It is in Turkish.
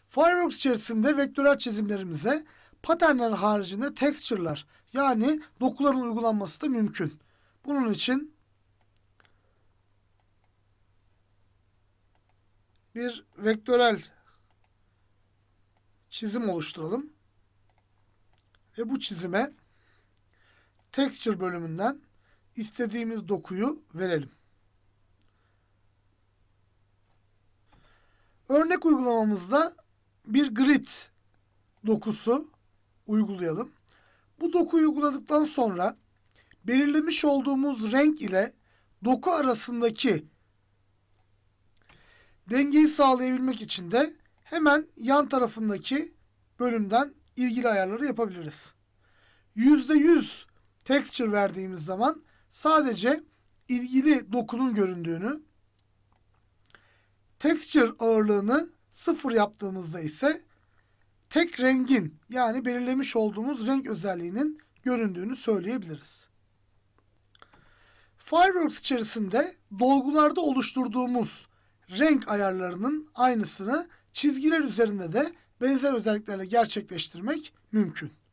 Fireworks içerisinde vektörel çizimlerimize patternler haricinde texture'lar yani dokuların uygulanması da mümkün. Bunun için bir vektörel çizim oluşturalım. Ve bu çizime texture bölümünden istediğimiz dokuyu verelim. Örnek uygulamamızda bir grid dokusu uygulayalım. Bu dokuyu uyguladıktan sonra belirlemiş olduğumuz renk ile doku arasındaki dengeyi sağlayabilmek için de hemen yan tarafındaki bölümden ilgili ayarları yapabiliriz. %100 texture verdiğimiz zaman sadece ilgili dokunun göründüğünü, texture ağırlığını 0 yaptığımızda ise tek rengin yani belirlemiş olduğumuz renk özelliğinin göründüğünü söyleyebiliriz. Fireworks içerisinde dolgularda oluşturduğumuz renk ayarlarının aynısını çizgiler üzerinde de benzer özelliklerle gerçekleştirmek mümkün.